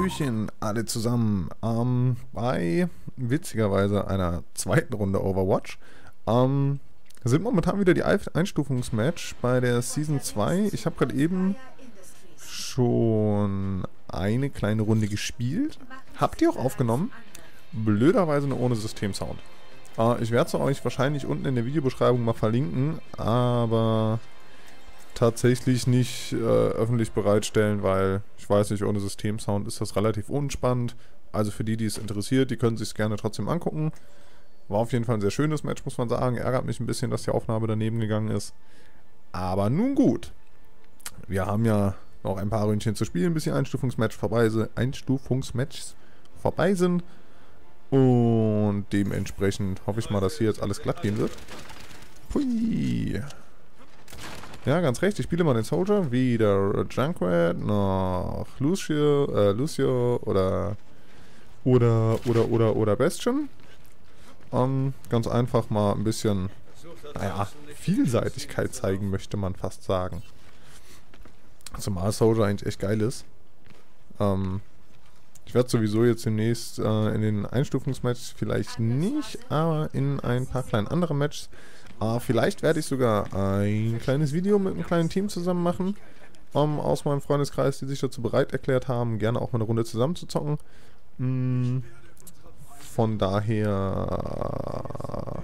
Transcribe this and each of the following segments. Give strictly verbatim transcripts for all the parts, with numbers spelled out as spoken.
Hallöchen alle zusammen. Ähm, bei witzigerweise einer zweiten Runde Overwatch ähm, sind momentan wieder die Einstufungsmatch bei der Season zwei. Ich habe gerade eben schon eine kleine Runde gespielt. Habt ihr auch aufgenommen? Blöderweise nur ohne Systemsound. Äh, ich werde es euch wahrscheinlich unten in der Videobeschreibung mal verlinken, aber tatsächlich nicht äh, öffentlich bereitstellen, weil ich weiß nicht, ohne Systemsound ist das relativ unspannend. Also für die, die es interessiert, die können sich es gerne trotzdem angucken. War auf jeden Fall ein sehr schönes Match, muss man sagen. Ärgert mich ein bisschen, dass die Aufnahme daneben gegangen ist. Aber nun gut. Wir haben ja noch ein paar Ründchen zu spielen, bis die Einstufungsmatch vorbei sind, Einstufungsmatches vorbei sind. Und dementsprechend hoffe ich mal, dass hier jetzt alles glatt gehen wird. Pui. Ja, ganz recht. Ich spiele mal den Soldier. Weder Junkrat noch Lucio, äh, Lucio oder oder oder oder oder Bastion. Um, ganz einfach mal ein bisschen, naja, Vielseitigkeit zeigen, möchte man fast sagen. Zumal Soldier eigentlich echt geil ist. Um, ich werde sowieso jetzt demnächst äh, in den Einstufungsmatches vielleicht nicht, aber in ein paar kleinen anderen Matches. Uh, vielleicht werde ich sogar ein kleines Video mit einem kleinen Team zusammen machen. Um, aus meinem Freundeskreis, die sich dazu bereit erklärt haben, gerne auch mal eine Runde zusammen zu zocken. Mm, von daher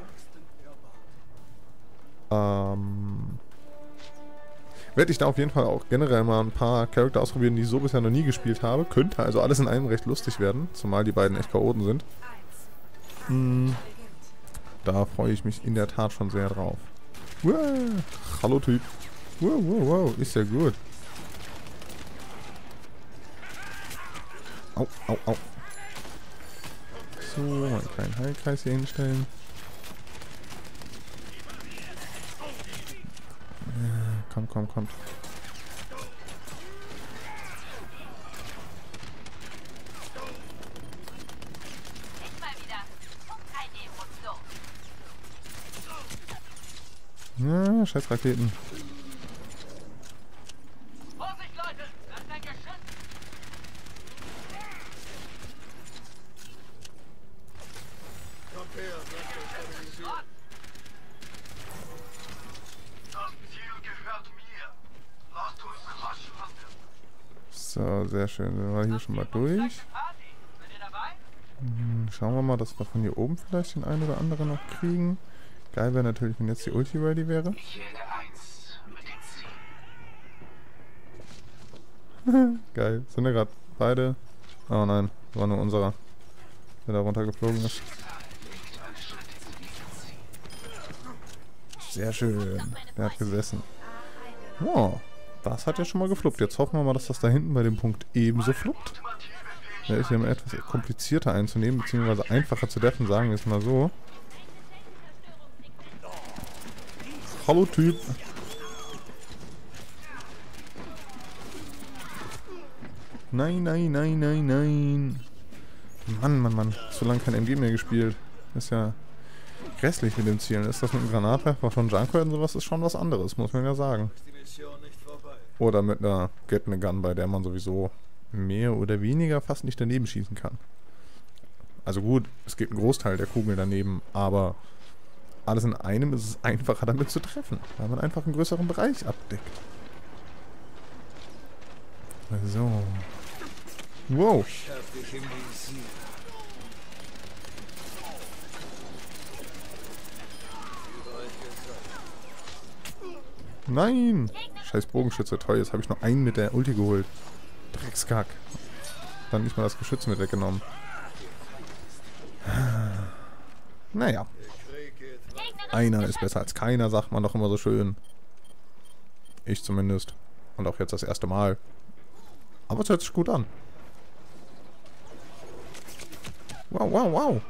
ähm, werde ich da auf jeden Fall auch generell mal ein paar Charakter ausprobieren, die ich so bisher noch nie gespielt habe. Könnte also alles in einem recht lustig werden, zumal die beiden echt Chaoten sind. Mm. Da freue ich mich in der Tat schon sehr drauf. Wow. Hallo Typ. Wow, wow, wow. Ist ja gut. Au, au, au. So, einen kleinen Heilkreis hier hinstellen. Komm, komm, kommt. Ja, scheiß Raketen. Vorsicht, Leute! Das ist ein Geschütz! Kommt her, lasst euch stabilisieren. Das Ziel gehört mir. Lasst uns rasch handeln. So, sehr schön. Sind wir hier schon mal durch. Hm, schauen wir mal, dass wir von hier oben vielleicht den einen oder anderen noch kriegen. Geil wäre natürlich, wenn jetzt die Ulti ready wäre. Ich werde eins mit dem Ziel. Geil. Sind ja gerade beide. Oh nein, war nur unserer, der da runtergeflogen ist. Sehr schön. Der hat gesessen. Wow, das hat ja schon mal gefluppt. Jetzt hoffen wir mal, dass das da hinten bei dem Punkt ebenso fluppt. Der ist ja immer etwas komplizierter einzunehmen, beziehungsweise einfacher zu deffen, sagen wir es mal so. Hallo Typ. Nein, nein, nein, nein, nein. Mann, Mann, Mann. Zu lange kein M G mehr gespielt. Ist ja grässlich mit dem Zielen. Ist das mit dem Granatwerfer von Junkrat und sowas? Ist schon was anderes, muss man ja sagen. Oder mit einer Gatling Gun, bei der man sowieso mehr oder weniger fast nicht daneben schießen kann. Also gut, es gibt einen Großteil der Kugeln daneben, aber alles in einem ist es einfacher damit zu treffen, weil man einfach einen größeren Bereich abdeckt. So. Wow. Nein! Scheiß Bogenschütze, toll, jetzt habe ich noch einen mit der Ulti geholt. Dreckskack. Dann nicht mal das Geschütz mit weggenommen. Naja. Einer ist besser als keiner, sagt man doch immer so schön. Ich zumindest. Und auch jetzt das erste Mal. Aber es hört sich gut an. Wow, wow, wow.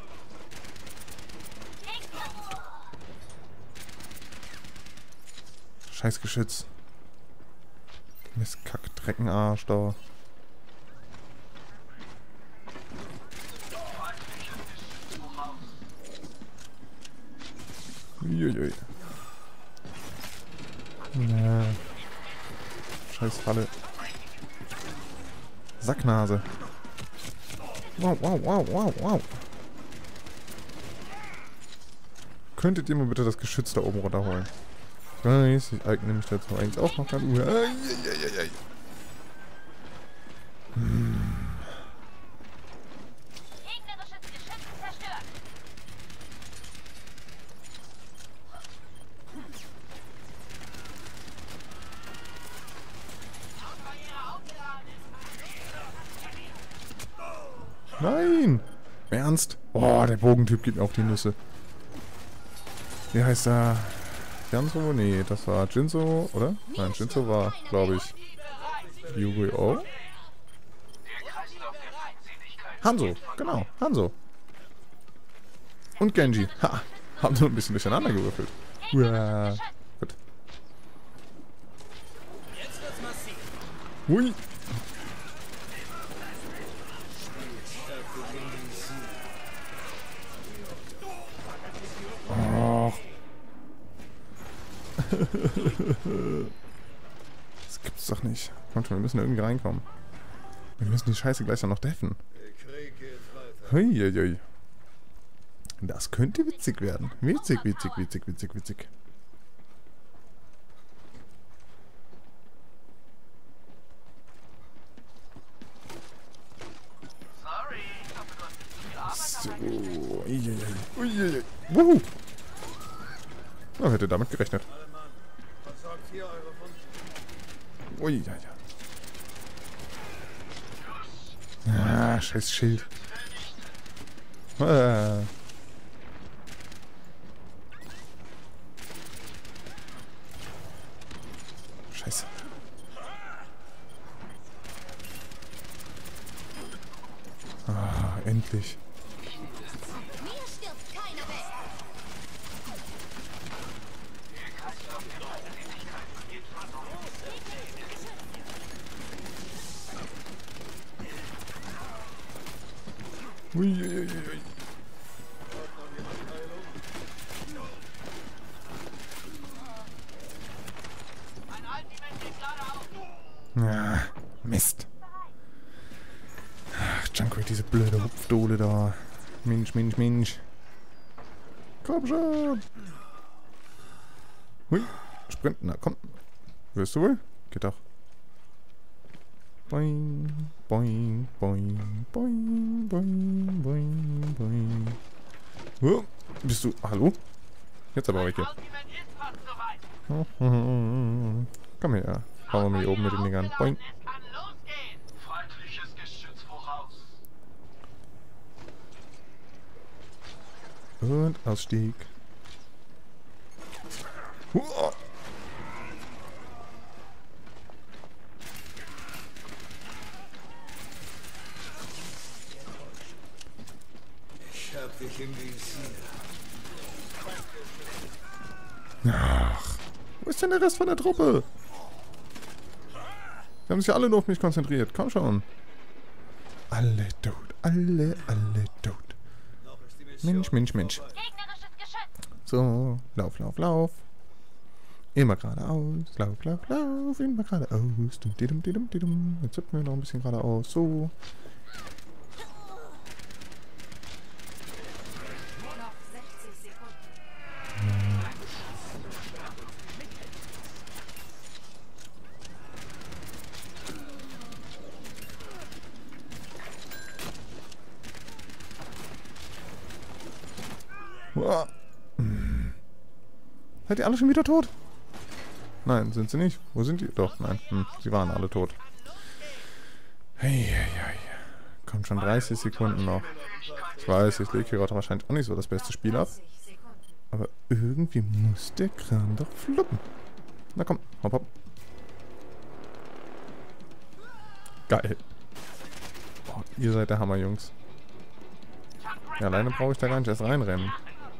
Scheiß Geschütz. Mistkack, Dreckenarsch da. Uiuiui. Ja. Scheiß Falle. Sacknase. Wow, wow, wow, wow, wow. Könntet ihr mal bitte das Geschütz da oben runterholen? Ich weiß, ich eigne mich dazu eigentlich auch noch ganz... Eieieiei. Hm. Nein! Ernst? Oh, der Bogentyp geht mir auf die Nüsse. Wie heißt er? Janso? Nee, das war Jinso, oder? Nein, Jinso war, glaube ich, Yu-Gi-Oh! Hanzo, genau, Hanzo. Und Genji. Ha! Haben so ein bisschen durcheinander gewürfelt. Uah. Gut. Hui! Oh. Das gibt's doch nicht. Kommt schon, wir müssen irgendwie reinkommen. Wir müssen die Scheiße gleich dann noch deffen. Huiuiui. Das könnte witzig werden. Witzig, witzig, witzig, witzig, witzig. So. Uiuiui. Uiuiui. Wuhu. Oh, hätte damit gerechnet. Ui, ja, ja. Ah, scheiß Schild. Ah. Scheiße. Ah, endlich. Uiuiui. Ja, Mist. Ach, Junko, diese blöde Hupfdohle da. Mensch, Mensch, Mensch. Komm schon. Hui, Sprint, na komm. Wirst du wohl? Geht doch. Boing, boing, boing, boing, boing, boing, boing. Oh, bist du... Hallo? Jetzt aber weg hier. Komm her. Hauen wir mal hier oben mit den Dingern. Boing. Und Ausstieg. Uah. Ich hab dich im Visier. Ach, wo ist denn der Rest von der Truppe? Die haben sich alle nur auf mich konzentriert. Komm schon. Alle tot. Alle, alle tot. Mensch, Mensch, Mensch. So, lauf, lauf, lauf. Immer geradeaus. Lauf, lauf, lauf. Immer geradeaus. Dum, didum, didum, didum. Jetzt hüpfen wir noch ein bisschen geradeaus. So. Uah. Hm. Seid ihr alle schon wieder tot? Nein, sind sie nicht. Wo sind die? Doch, nein. Hm, sie waren alle tot. Hey, hey, hey. Kommt schon dreißig Sekunden noch. Ich weiß, ich lege hier gerade wahrscheinlich auch nicht so das beste Spiel ab. Aber irgendwie muss der Kran doch fluppen. Na komm, hopp, hopp. Geil. Oh, ihr seid der Hammer, Jungs. Ja, alleine brauche ich da gar nicht erst reinrennen.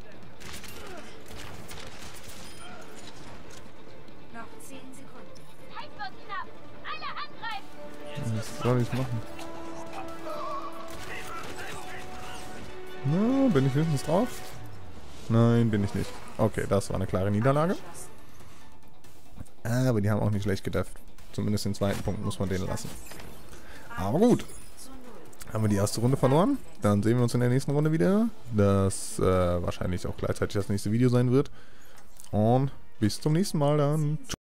Was soll ich machen? Na, bin ich wenigstens drauf? Nein, bin ich nicht. Okay, das war eine klare Niederlage. Aber die haben auch nicht schlecht gedefft. Zumindest den zweiten Punkt muss man denen lassen. Aber gut. haben wir die erste Runde verloren. Dann sehen wir uns in der nächsten Runde wieder. Das äh, wahrscheinlich auch gleichzeitig das nächste Video sein wird. Und bis zum nächsten Mal dann.